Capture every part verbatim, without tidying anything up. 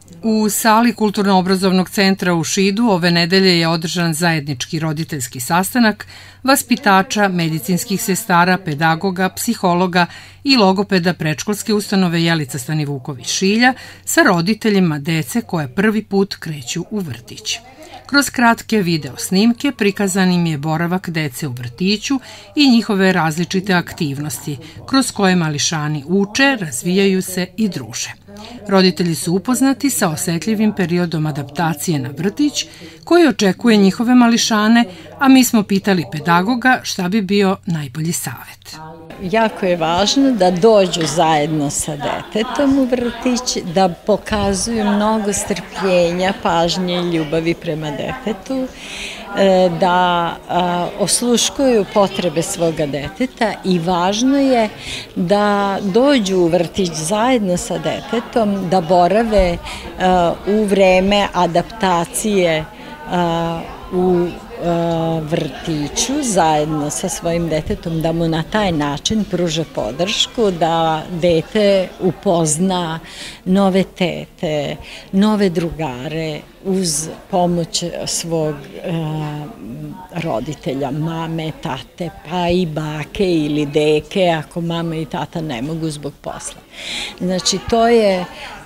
U sali Kulturno-obrazovnog centra u Šidu ove nedelje je održan zajednički roditeljski sastanak vaspitača, medicinskih sestara, pedagoga, psihologa i logopeda predškolske ustanove Jelica Stanivuković Šilja sa roditeljima dece koje prvi put kreću u vrtić. Kroz kratke video snimke prikazan im je boravak dece u vrtiću i njihove različite aktivnosti, kroz koje mališani uče, razvijaju se i druže. Roditelji su upoznati sa osetljivim periodom adaptacije na vrtić koji očekuje njihove mališane, a mi smo pitali pedagoga šta bi bio najbolji savet. Jako je važno da dođu zajedno sa detetom u vrtić, da pokazuju mnogo strpljenja, pažnje i ljubavi prema detetu, da osluškuju potrebe svoga deteta i važno je da dođu u vrtić zajedno sa detetom, da borave u vreme adaptacije u vrtiću zajedno sa svojim detetom, da mu na taj način pruže podršku, da dete upozna nove tete, nove drugare uz pomoć svog roditelja, mame, tate, pa i bake ili deke ako mama i tata ne mogu zbog posla. Znači, to je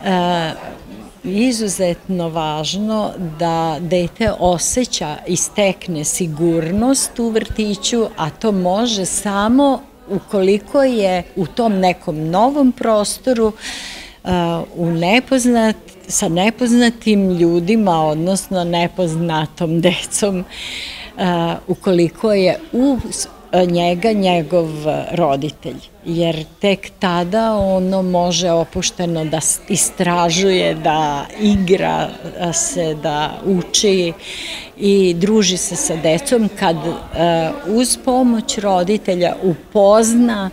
izuzetno važno da dete osjeća i stekne sigurnost u vrtiću, a to može samo ukoliko je u tom nekom novom prostoru u nepoznat, sa nepoznatim ljudima, odnosno nepoznatom decom, ukoliko je u njega njegov roditelj, jer tek tada ono može opušteno da istražuje, da igra se, da uči i druži se sa decom kad uz pomoć roditelja upozna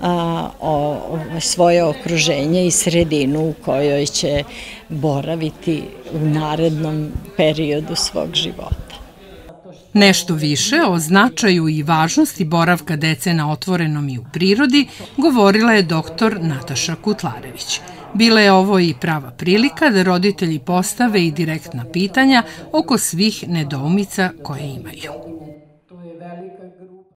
svoje okruženje i sredinu u kojoj će boraviti u narednom periodu svog života. Nešto više o značaju i važnosti boravka dece na otvorenom i u prirodi govorila je doktor Nataša Kutlarević. Bila je ovo i prava prilika da roditelji postave i direktna pitanja oko svih nedoumica koje imaju.